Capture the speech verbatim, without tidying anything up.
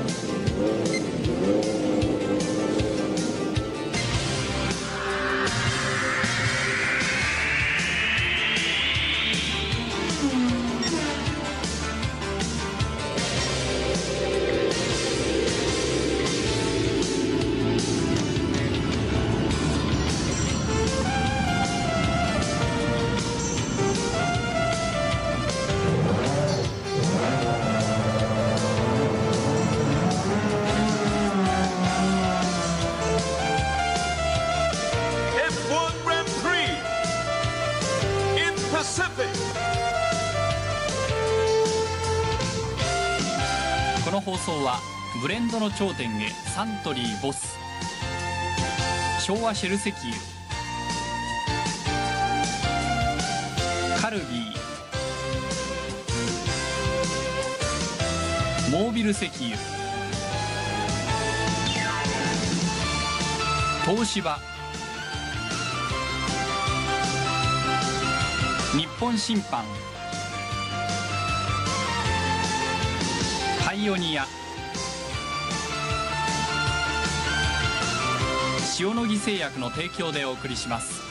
この放送はブレンドの頂点へサントリーボス、昭和シェル石油、カルビー、モービル石油、東芝、日本審判、パイオニア、塩野義製薬の提供でお送りします。